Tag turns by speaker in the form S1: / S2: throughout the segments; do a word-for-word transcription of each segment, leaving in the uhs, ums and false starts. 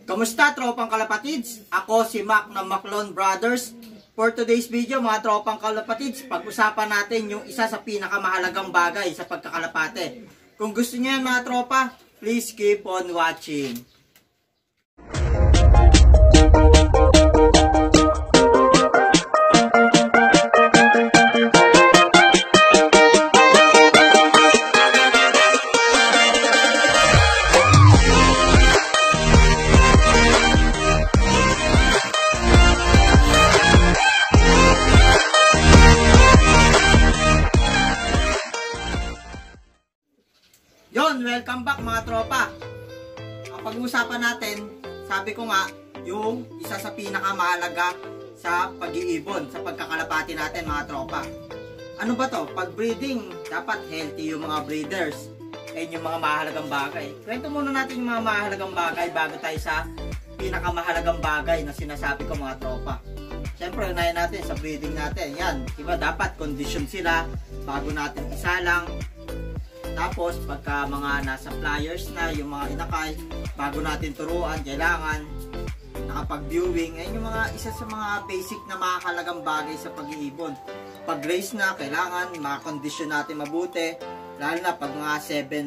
S1: Kamusta tropang kalapatids? Ako si Mac ng Maclon Brothers. For today's video mga tropang kalapatids, pag-usapan natin yung isa sa pinakamahalagang bagay sa pagkakalapate. Kung gusto niyo yan mga tropa, please keep on watching. Yon, welcome back mga tropa. Ang pag-uusapan natin, sabi ko nga, yung isa sa pinakamahalaga sa pag-iibon, sa pagkakalapati natin mga tropa. Ano ba to? Pag breeding, dapat healthy yung mga breeders. Ayun yung mga mahalagang bagay. Kwento muna natin yung mga mahalagang bagay bago tayo sa pinakamahalagang bagay na sinasabi ko mga tropa. Siyempre, unahin natin sa breeding natin. Yan, diba dapat condition sila bago natin isalang. Tapos, pagka mga nasa flyers na, yung mga inakay, bago natin turuan, kailangan nakapag-viewing. Ayun yung mga isa sa mga basic na makakalagang bagay sa pag-iibon. Pag race na, kailangan makakondisyon natin mabuti. Lalo na pag mga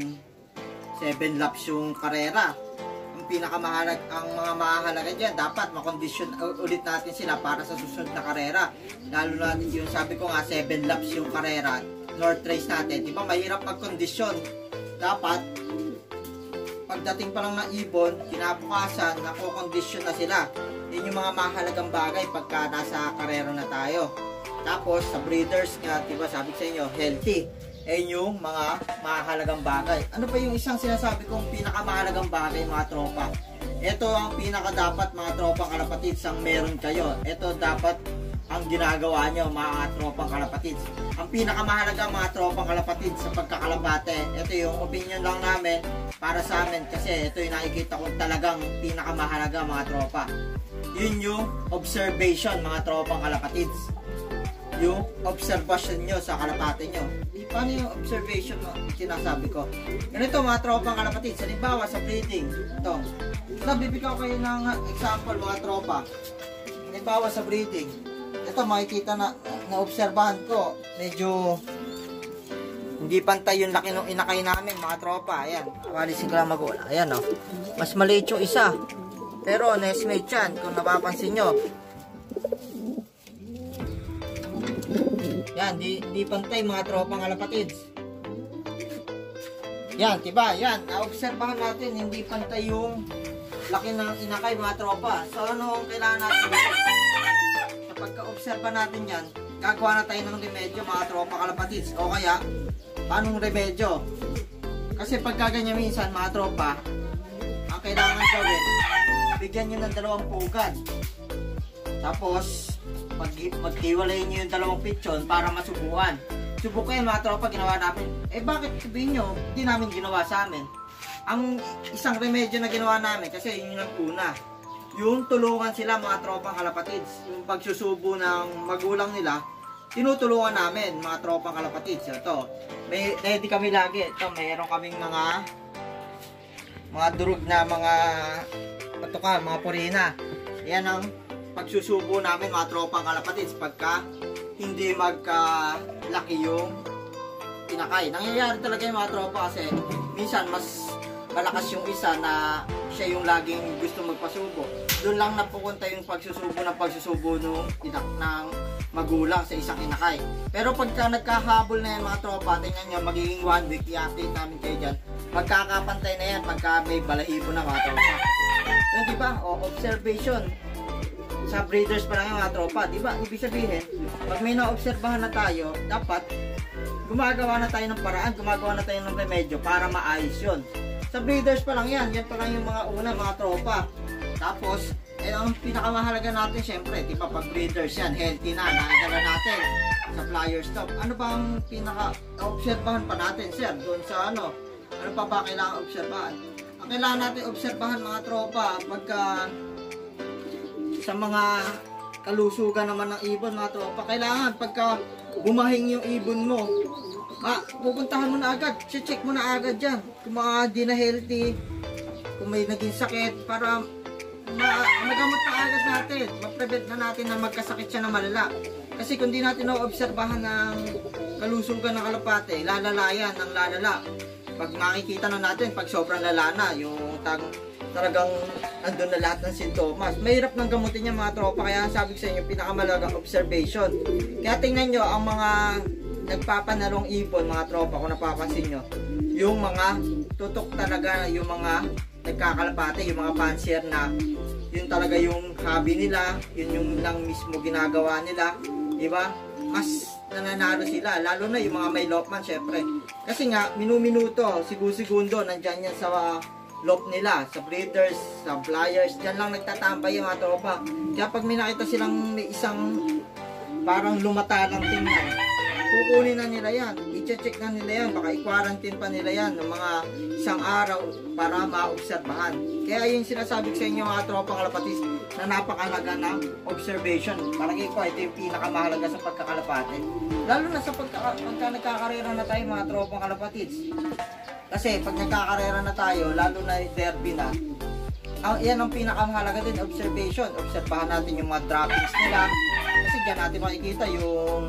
S1: seven laps yung karera. Ang pinakamahalag, ang mga mahalaga dyan, dapat makondisyon ulit natin sila para sa susunod na karera. Lalo na yung sabi ko nga, seven laps yung karera. North race natin, di ba mahirap magkondisyon. Dapat pagdating pa lang ng ibon, kinabukasan, nakokondisyon na sila. Yun yung mga mahalagang bagay pagka nasa karera na tayo. Tapos sa breeders nga, di ba sabi ko sa inyo, healthy. Ayun yung mga mahalagang bagay. Ano pa yung isang sinasabi kong pinakamahalagang bagay mga tropa? Ito ang pinaka dapat mga tropang kalapatids ang meron kayo. Ito dapat ang ginagawa nyo mga tropang kalapatids. Ang pinakamahalaga mga tropang kalapatids sa pagkakalapate, ito yung opinion lang namin para sa amin kasi ito yung nakikita ko talagang pinakamahalaga mga tropa. Yun yung observation mga tropang kalapatids. Yung observation nyo sa kalapate nyo. E, paano yung observation mo? Sinasabi ko. Ganito mga tropang kalapatids. Halimbawa sa breeding. Ito. Nabibigyan ko kayo ng example mga tropa. Halimbawa sa breeding. Ito makikita na naobserbahan ko, medyo hindi pantay yung laki ng inakay namin mga tropa. Ayan, walisin ko lang magulang. Ayan o, oh. Mas maliit yung isa, pero nesmate yan kung napapansin nyo. Yan, di, di pantay mga tropang kalapatids. Yan, diba? Yan, naobserbahan natin, hindi pantay yung laki ng inakay mga tropa. So ano kailangan natin? Pagka-obserba natin yan, gagawa na tayo ng remedyo mga tropa kalapatids. O kaya, paanong remedyo? Kasi pag gaganyan minsan mga tropa, ang kailangan gawin, bigyan nyo ng dalawang pugad. Tapos, mag maghiwalayin nyo yung dalawang pitson para masubukan. Subukan mga tropa, ginawa namin. Eh bakit sabihin nyo, hindi namin ginawa sa amin? Ang isang remedyo na ginawa namin, kasi yun yung una. Yung tulungan sila mga tropang kalapatids, yung pagsusubo ng magulang nila, tinutulungan namin mga tropang kalapatids. Ito, may ready kami lagi. Ito, mayroon kaming mga mga durug na mga patuka, mga purina. Yan ang pagsusubo namin mga tropang kalapatids pagka hindi magkalaki yung pinakay. Nangyayari talaga yung mga tropa kasi minsan mas malakas yung isa na siya yung laging gusto magpasubo. Doon lang napupunta yung pagsusubo ng pagsusubo ng inak ng magulang sa isang inakay. Pero pagka nagkahabol na yan mga tropa, tingnan nyo, magiging one week, i-update namin kayo dyan. Magkakapantay na yan pagka may balahibo na mga tropa. Yun diba? O, observation. Sa breeders pa lang yung mga tropa. Diba? Ibig sabihin, pag may na-obserbahan na tayo, dapat gumagawa na tayo ng paraan, gumagawa na tayo ng remedyo para maayos yun. Sa breeders pa lang yan, yan pa lang yung mga una, mga tropa. Tapos, eh, ang pinakamahalaga natin, syempre, di ba, pag breeders yan, healthy na, nakikala natin sa flyer stop. Ano ba ang pinaka-obserbahan pa natin, sir? Doon sa ano, ano pa ba kailangan obserbahan? Ang kailangan natin obserbahan, mga tropa, pagka sa mga kalusugan naman ng ibon, mga tropa, kailangan pagka gumahing yung ibon mo, ah, pupuntahan mo na agad, check mo na agad dyan kung mga di na healthy, kung may naging sakit, para ma magamot na agad natin. Ma-prevent na natin na magkasakit siya na malala. Kasi kung di natin na-obserbahan ng kalusugan ng kalapate, lalala yan ng lalala. Pag makikita na natin, pag sobrang lala na, yung tag talagang andun na lahat ng sintomas. Mahirap nang gamutin niya mga tropa, kaya sabi ko sa inyo, pinakamalagang observation. Kaya tingnan nyo, ang mga nagpapanalong ibon, mga tropa, kung napapansin nyo, yung mga tutok talaga, yung mga nagkakalapate, yung mga pansier na yun talaga yung hobby nila, yun yung lang mismo ginagawa nila, diba? Mas nananalo sila, lalo na yung mga may lopman, syempre. Kasi nga, minu-minuto, sigu-segundo, nandyan yan sa uh, lop nila, sa breeders, sa flyers, dyan lang nagtatambay yung mga tropa. Kaya pag may nakita silang may isang parang lumatalang tingnan, kukunin na nila yan, i-check na nila yan, baka i-quarantine pa nila yan ng mga isang araw para maobserbahan. Kaya yung sinasabi ko sa inyo mga tropang kalapatis na napakalaga ng observation. Palagi ko, ito yung pinakamahalaga sa pagkakalapate. Lalo na sa pagka, pagka nagkakarera na tayo mga tropang kalapatis. Kasi pag nagkakarera na tayo, lalo na derby na, ang, yan ang pinakamahalaga din, observation. Obserbahan natin yung mga droppings nila. Kasi dyan natin makikita yung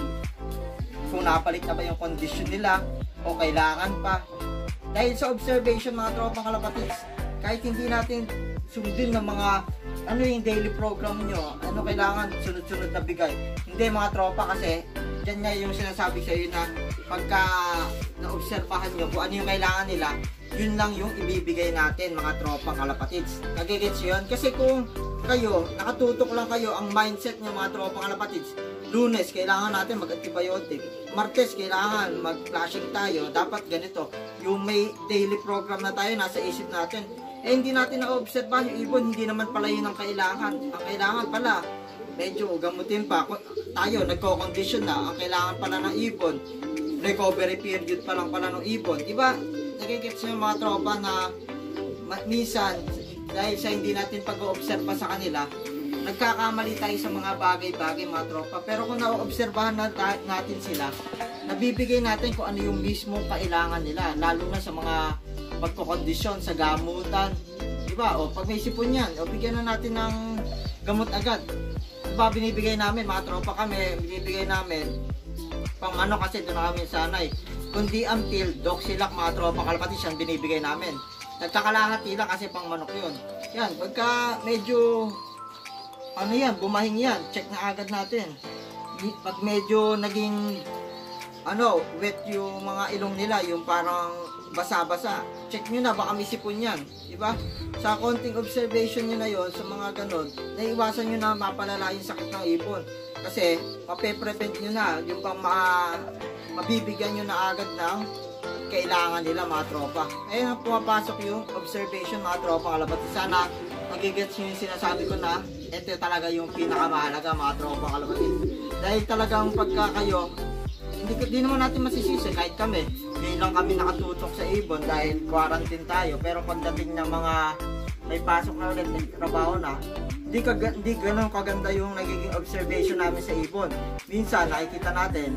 S1: kung napalit na ba yung condition nila o kailangan pa. Dahil sa observation mga tropang kalapatids, kahit hindi natin sundin ng mga ano yung daily program nyo, ano kailangan sunod-sunod na bigay. Hindi mga tropa, kasi dyan nga yung sinasabi sa iyo na pagka naobserbahan nyo kung ano yung kailangan nila, yun lang yung ibibigay natin mga tropang kalapatids. Nagigits yun? Kasi kung kayo, nakatutok lang kayo, ang mindset nyo mga tropang kalapatids, Lunes, kailangan natin mag-antibiotic. Martes, kailangan mag-flashing tayo. Dapat ganito. Yung may daily program na tayo, nasa isip natin. Eh, hindi natin na-obserbahan yung ibon. Hindi naman pala yun ang kailangan. Ang kailangan pala, medyo gamutin pa. Tayo, nagko-condition na. Ang kailangan pala ng ibon, recovery period pa lang pala ng ibon. Diba? Nagigits yung mga tropa na minsan, dahil sa hindi natin pag-oobserba sa kanila, nagkakamali tayo sa mga bagay-bagay mga tropa. Pero kung na-obserbahan na natin sila, nabibigay natin kung ano yung mismong kailangan nila. Lalo na sa mga pagkukondisyon, sa gamutan. Diba? O pag may sipon yan, o bigyan na natin ng gamot agad. Diba binibigay namin, mga tropa kami, binibigay namin pang ano, kasi doon na kami sanay. Kundi until Doxilac mga tropa kalapatis yan binibigay namin. Nagkakalahati lang kasi pang manok yun. Yan, pagka medyo ano yan, bumahing yan, check na agad natin. Pag medyo naging ano, wet yung mga ilong nila, yung parang basa-basa, check nyo na, baka may sipon yan, diba? Sa konting observation nyo na yon, sa mga ganon, naiwasan nyo na mapalala yung sakit ng ipon. Kasi mape-prevent nyo na yung pang ma mabibigyan nyo na agad ng kailangan nila mga tropa. Ayun, pumapasok yung observation mga tropa kalapati. Sana magigets nyo yung sinasabi ko na ito talaga yung pinakamahalaga mga tropa kalapati. Dahil talagang pagka kayo, hindi, hindi naman natin masisisi kahit kami. Hindi lang kami nakatutok sa ibon dahil quarantine tayo. Pero pagdating ng mga may pasok na ulit, may trabaho na, hindi, ka, hindi ganun kaganda yung nagiging observation namin sa ibon. Minsan nakikita natin,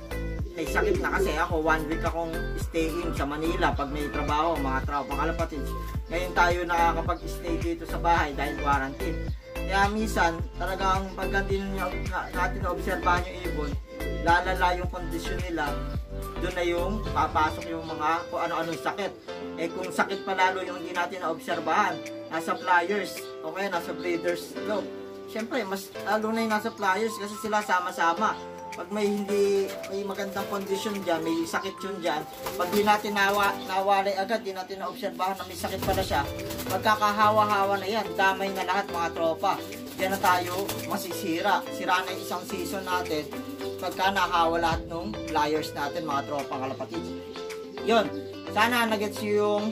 S1: may sakit na kasi ako, one week akong staying sa Manila pag may trabaho, mga trabaho, kalapatid. Ngayon tayo nakakapag-stay dito sa bahay dahil quarantine. Kaya minsan, talagang pagka din natin na-obserbahan yung ibon, lalala yung kondisyon nila, doon na yung papasok yung mga kung ano-anong sakit. Eh kung sakit pa lalo yung hindi natin na-obserbahan, nasa flyers, o kaya nasa breeders loop. Siyempre, mas lalo na yung nasa flyers kasi sila sama-sama. Pag may hindi, may magandang kondisyon dyan, may sakit yun dyan, pag di natin nawa, nawalay agad, di natin na-obserbahan na may sakit pala siya, magkakahawa-hawa na yan, damay na lahat mga tropa. Diyan na tayo masisira. Sira na yung isang season natin pagka nahawa lahat ng flyers natin mga tropa kalapatid. Yun, sana nagets yung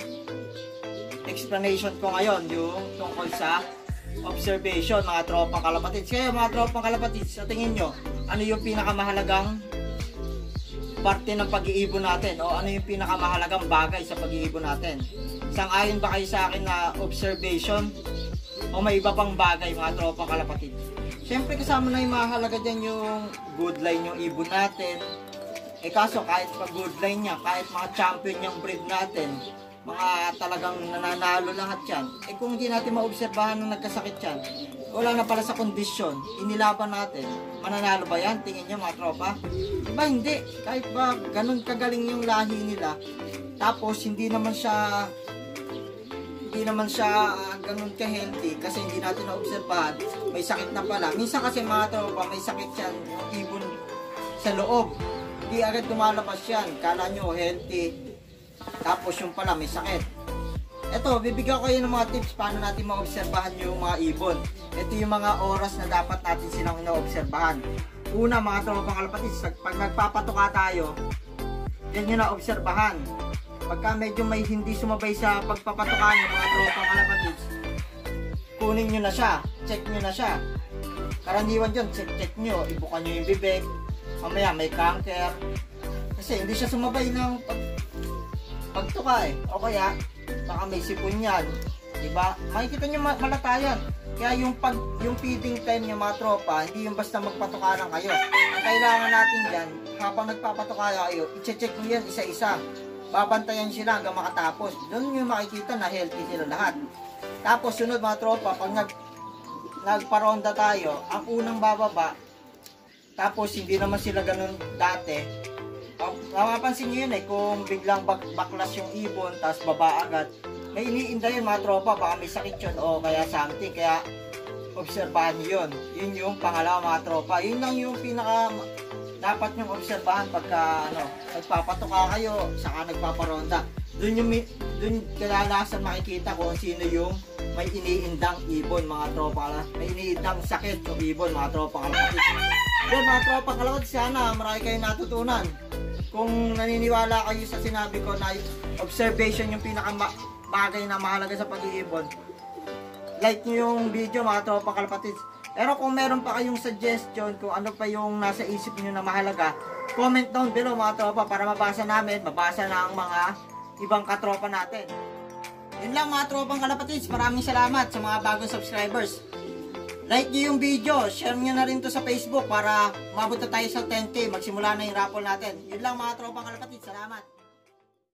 S1: explanation ko ngayon, yung tungkol sa observation mga tropang kalapatid. Kaya mga tropang kalapatid, sa tingin nyo, ano yung pinakamahalagang parte ng pag-iibon natin o ano yung pinakamahalagang bagay sa pag-iibon natin? Sang-ayon ba kayo sa akin na observation o may iba pang bagay mga tropang kalapatid? Siyempre kasama na yung mahalaga dyan yung good line yung ibon natin. Eh kaso kahit pag good line niya, kahit mga champion yung breed natin, mga talagang nananalo lahat yan. Eh kung hindi natin maobserbahan nung nagkasakit yan, wala na pala sa kondisyon, inilaban natin, mananalo ba yan? Tingin nyo mga tropa? Diba hindi? Kahit ba ganun kagaling yung lahi nila, tapos hindi naman siya hindi naman siya uh, ganun ka-healthy kasi hindi natin naobserbahan, may sakit na pala. Minsan kasi mga tropa, may sakit yan, yung ibon sa loob. Hindi agad lumalabas yan. Kala nyo healthy, tapos yung pala may sakit. Ito, bibigyan ko kayo ng mga tips paano natin maobserbahan yung mga ibon. Ito yung mga oras na dapat natin silang inaobserbahan. Una, mga tropang kalapatids, pag nagpapatuka tayo, yan yung naobserbahan. Pagka medyo may hindi sumabay sa pagpapatuka nyo, mga tropang kalapatids, kunin nyo na siya, check nyo na siya. Karaniwan dyan, check check nyo, ibukan nyo yung bibig, mamaya may cancer, kasi hindi siya sumabay ng pag pagtuka eh, o kaya baka may sipon yan, diba? Makikita nyo malatayan. Kaya yung pag yung feeding time nyo mga tropa, hindi yung basta magpatuka lang kayo. Ang kailangan natin dyan, habang nagpapatuka kayo, i-check nyo yan isa-isa, babantayan sila hanggang makatapos. Doon nyo makikita na healthy sila lahat. Tapos sunod mga tropa, pag nag nagparonda tayo, ang unang bababa, tapos hindi naman sila ganun dati. Mapapansin nyo yun eh, kung biglang bak baklas yung ibon, tapos baba agad, may iniinda yun mga tropa, baka may sakit yun o kaya something, kaya obserbahan nyo yun. Yun yung pangalawa mga tropa. Yun lang yung pinaka dapat nyong obserbahan pagka ano, nagpapatuka kayo, saka nagpaparonda. Doon yung doon kadalasan makikita kung sino yung may iniindang ibon mga tropa. May iniindang sakit yung ibon mga tropa kalapatids. Then mga tropa kalapatids, sana marami kayong natutunan. Kung naniniwala kayo sa sinabi ko na observation yung pinaka bagay na mahalaga sa pag-iibon, like nyo yung video mga tropa kalapatids. Pero kung meron pa kayong suggestion kung ano pa yung nasa isip nyo na mahalaga, comment down below mga tropa para mabasa namin, mabasa ng mga ibang katropa natin. Yun lang mga tropang kalapatids, maraming salamat sa mga bagong subscribers. Like nyo yung video, share nyo na rin to sa Facebook para mabot na tayo sa ten K, magsimula na yung raffle natin. Yun lang mga tropang kalapatids, salamat.